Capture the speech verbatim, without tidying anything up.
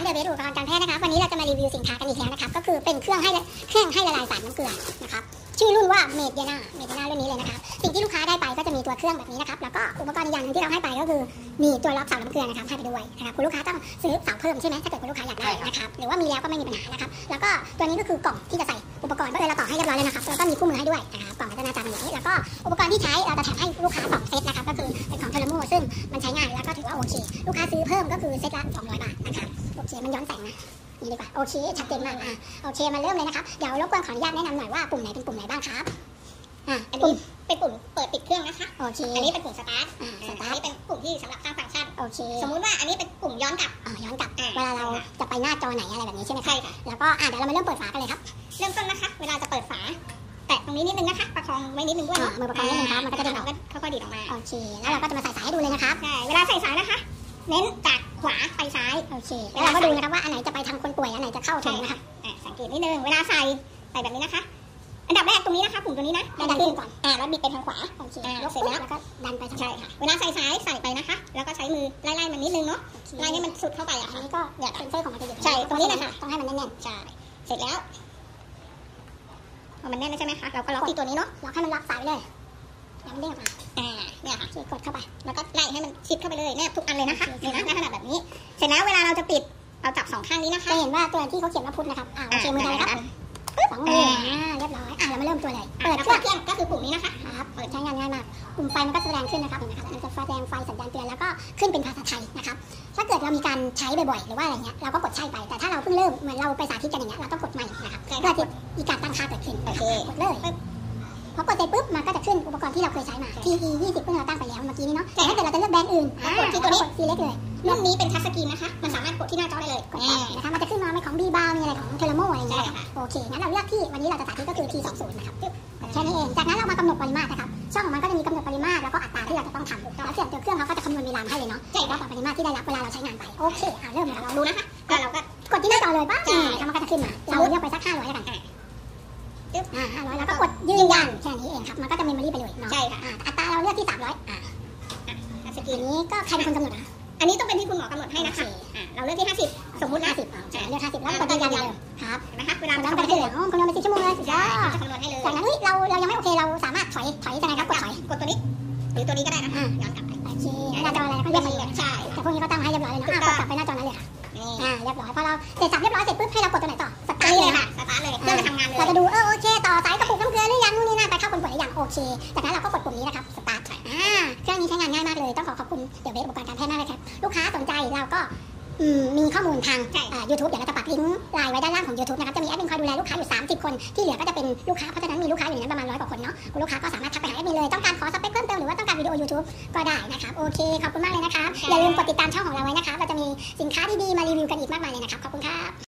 เดอะเบสอุปกรณ์การแพทย์นะคะวันนี้เราจะมารีวิวสินค้ากันอีกแล้วนะครับก็คือเป็นเครื่องให้เครื่องให้ละลายสารน้ำเกลือนะครับชื่อรุ่นว่าเมดเยนาเมดเยนารุ่นนี้เลยนะครับสิ่งที่ลูกค้าได้ไปก็จะมีตัวเครื่องแบบนี้นะครับแล้วก็อุปกรณ์อีกอย่างนึงที่เราให้ไปก็คือมีตัวล็อกเสาน้ำเกลือนะครับให้ไปด้วยนะครับคุณลูกค้าต้องซื้อเสาเพิ่มใช่ไหมถ้าเกิดคุณลูกค้าอยากได้นะครับหรือว่ามีแล้วก็ไม่มีปัญหานะครับแล้วก็ตัวนี้ก็คือกล่องที่จะใส่อุปกรณ์ก็เลยเราต่อให้เรียบร้อยเลยนะครับแล้วก็มีคู่มือให้ด้วยนะครับกล่องก็จะหน้าตาเป็นอย่างนี้แล้วก็อุปกรณ์ที่ใช้เราจะแถมให้ลูกค้าสองเซตนะครับก็คือเป็นของเทเลโมซึ่งมันใช้ง่ายแล้วก็ถือว่าโอเคลูกค้าซื้อเพิ่มก็คือเซตละสองร้อยบาทนะครับโอเคมันย้อนแสงนะนี่ดีกว่าโอเคชัดเจนมากอ่ะโอเคมาเริ่มเลยนะครับเดี๋ยวรบกวนขออนุญาตแนะนำหน่อยว่าปุ่มไหนเป็นปุ่มไหนบ้างครับอ่ะอันนี้เป็นปุ่มเปิดปิดเครื่องนะคะโอเคอันนี้เป็นปุ่มสตาร์ทอ่าสอัตาน ร์ทนี้เป็นปุ่มที่สำหรับสร้างฟังก์ชันโอเคสมมุติว่าอันนี้เป็นปุ่มย้อนกลับอ่าย้อนกลับอ่าเวลาเราจะไปหน้าจอไหนอะไรแบบนี้ใช่ไหมครับใช่ค่ะแล้วก็อ่ะเดี๋ยวเรามาเริ่มเปิดฝากันเลยครับเริ่มต้นนะคะเวลาจะเปิดฝาแตะตรงนี้นิดนึงนะคะประคองไว้นิดนึงด้วยอ่ามือประคองนิดนึงครับมันก็จะดึงออกค่อยๆดีดออกมาโอเคแล้วเราก็จะมาใส่สายให้ดูเลยนะครับใช่เวลาใส่สายนะคะ เน้นจากขวาไปซ้ายโอเคแล้วเราก็ดูนะครับว่าอันไหนจะไปทางคนป่วยอันไหนจะเข้าถึงนะครับอ่าสังเกตนิดนึงเวลาใส่ใส่แบบนี้นะคะอันดับแรกตรงนี้นะคะปุ่มตัวนี้นะดันขึ้นก่อนอ่าแล้วบิดไปทางขวาโอเคอ่ายกเสร็จแล้แล้ว วก็ดันไปทางใช่ค่ะเวลาใส่สายใส่ไปนะคะแล้วก็ใช้มือไล่ๆมันนิดนึงเนาะไล่ให้มันสุดเข้าไปอ่ะอันนี้ก็เนี่ยเซนเซอร์ของมันจะอยู่ใช่ตรงนี้นะคะต้องให้มันแน่นใช่เสร็จแล้วพอมันแน่นแล้วใช่ไหมคะเราก็ล็อกที่ตัวนี้เนาะๆล็อกให้มันล็อกสายเลยอย่ามันเด้งออกมาอ่าเนี่ยค่ะโอเคกดเข้าไปแล้วก็ไล่ให้มันชิดเข้าไปเลยแนบทุกอันเลยนะคะนี่นะในขนาดแบบนี้เสร็จแล้วเวลาเราจะปิดเราจับสองข้างนี้นะคะจะเห็นว่าตัวที่เขาเขียนว่าพุทนะครับอ่าโอเคมืออะไรครับสองมืออ่าเรียบร้อยอ่าเรามาเริ่มตัวเลยเปิดเครื่องเครื่องก็คือปุ่มนี้นะคะครับเปิดใช้งานง่ายมากปุ่มไฟมันก็แสดงขึ้นนะครับเห็นไหมครับมันจะแสดงไฟสัญญาณเตือนแล้วก็ขึ้นเป็นภาษาไทยนะครับถ้าเกิดเรามีการใช้บ่อยๆหรือว่าอะไรเงี้ยเราก็กดใช่ไปแต่ถ้าเราเพิ่งเริ่มเหมือนเราไปสาธิตกันอย่างเงี้ยเราต้องกดใหม่นะครับเพื่อที่มีการตั้งค่าเกิดขึ้นโอเคกดเลยพอกดเสร็จปุ๊บมันก็จะขึ้นอุปกรณ์ที่เราเคยใช้มา ที อี ยี่สิบเพิ่งเราตั้งไปแล้วเมื่อกี้นี้เนาะแต่ถ้าเกิดเราจะเลือกแบรนด์อื่นกดที่ตัวนี้กด select เลยรุ่นนี้เป็นทัชสกรีนนะคะมันสามารถกดที่หน้าจอได้เลยกดแอบนะคะมันจะขึ้นมาไม่ของบีบาร์มีอะไรของเทเลโมอะไรอย่างเงี้ยโอเคงั้นเราเลือกที่วันนี้เราจะสาธิตก็คือ ที สองสิบ นะครับแค่นี้เองจากนั้นเรามากำหนดปริมาตรนะครับช่องของมันก็จะมีกำหนดปริมาตรแล้วก็อัตราที่เราจะต้องทำแล้วเสียงตัวเครื่องเขาก็จะคำนวณเวลาให้เลยเนาะว่าต่อปริมาตรที่ได้รับเวลาเราใช้งานไปโอเคอ่ะเริ่มเลยเราดูนะคะแล้วเราก็กดที่หน้าจอเลยป่ะแล้วมันก็จะขึ้นมาเราเลือกไปสักห้าร้อยแล้วกันอ่าห้าร้อยแล้วก็กดยืนยันแค่นี้เองครับมันก็จะเมมโมรี่ไปเลยเนาะใช่ค่ะอัตราเราเลือกที่สามร้อยอ่าทัชสกรีนนี้ก็ใครเป็นคนกำหนดอ่ะอันนี้ต้องเป็นที่คุณหมอกำหนดให้นะคะเราเลือกที่ห้าสิบสมมุตินะห้าสิบเลือกห้าสิบแล้วกดยืนยันเลยครับเห็นไหมคะเวลาเราเราไปทำที่ให้เหลือคำนวณไปสิบชั่วโมงเลยสุดยอดจะคำนวณให้เลยจากนั้นเราเรายังไม่โอเคเราสามารถถอยถอยยังไงครับกดถอยกดตัวนี้หรือตัวนี้ก็ได้นะคะย้อนกลับไปโอเคหน้าจออะไรก็เลือกมาเลยใช่แต่พวกนี้ก็ตั้งให้เรียบร้อยเลยนะกดกลับไปหน้าจอนั้นเลยค่ะอ่าเรียบร้อยพอเราเสร็จสับเรียบร้อยเสร็จปุ๊บให้เรากดตัวไหนต่อสตาร์ทเลยค่ะสตาร์ทเลยเพื่อจะทำงานเลยเราจะดูเออโอเคต่อสายกระปุกน้ำเกลือหรือยังนู่นนี่นั่นไปเข้าคนป่วยหรือยังโอเคจากนั้นเราก็กดปุ่มนี้นะครับสตาร์ทอ่าเครื่องนี้ใช้งานง่ายมากเลยต้องขอขอบคุณเดี๋ยวเบสอุปกรณ์การแพทย์มากเลยครับลูกค้าสนใจเราก็มีข้อมูลทางยูทูบเดี๋ยวเราจะปักลิงก์ไลน์ไว้ด้านล่างของ ยูทูบ นะครับจะมีแอดมินคอยดูแลลูกค้าอยู่สามสิบคนที่เหลือก็จะเป็นลูกค้าเพราะฉะนั้นมีลูกค้าอยู่ในนั้นประมาณร้อยกว่าคนเนาะคุณลูกค้าก็สามารถทักไปหาแอดมินเลยต้องการขอสเปคเพิ่มเติมหรือว่าต้องการวิดีโอ ยูทูบ ก็ได้นะครับโอเคขอบคุณมากเลยนะครับอย่าลืมกดติดตามช่องของเราไว้นะครับเราจะมีสินค้าดีๆมารีวิวกันอีกมากมายเลยนะครับขอบคุณครับ